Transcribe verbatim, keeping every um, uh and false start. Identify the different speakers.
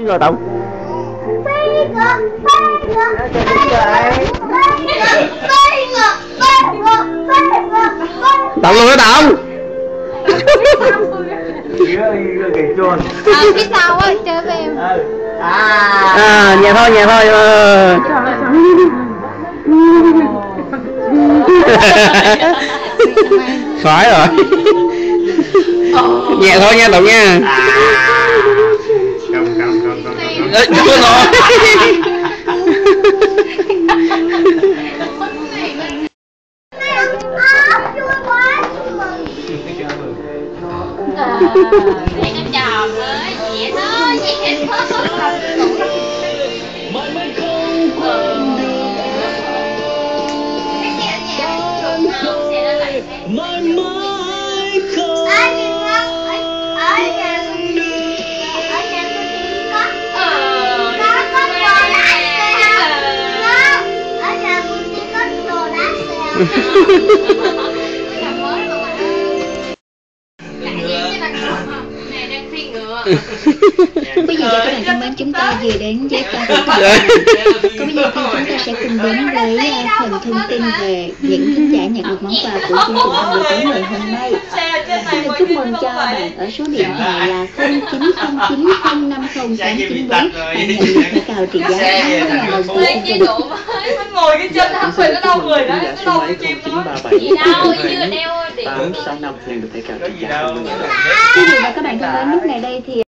Speaker 1: Rồi Tùng. Tùng luôn đó Tùng.
Speaker 2: À, phía sau á, chơi với em.
Speaker 1: À, nhẹ thôi, nhẹ thôi. Ờ. Khỏi rồi. Nhẹ thôi nha Tùng nha.
Speaker 3: Không, không, không, không, không.
Speaker 1: Ê, chưa rồi.
Speaker 2: Để nó tròn với nhẹ thôi, nhẹ thôi.
Speaker 4: Bây giờ các bạn thân mến, chúng ta vừa đến với ta còn bây giờ thì chúng ta sẽ cùng đến với phần thông tin về những khán giả nhận được món quà của chương trình trong buổi tối ngày hôm nay. Xin được chúc mừng cho bạn ở số điện thoại là không chín không chín không năm không tám chín bốn. Bạn nhận được thẻ cào trị giá hai mươi ngàn đồng của chương trình.
Speaker 2: Ngồi cái chân thằng Quỳnh nó đau người đó, nó đau cái kim đó. Gì đâu, chưa đeo điện.
Speaker 1: tám sáu năm nhận được thẻ cào trị giá hai mươi ngàn đồng.
Speaker 4: Quý vị và các bạn thân mến, lúc này đây thì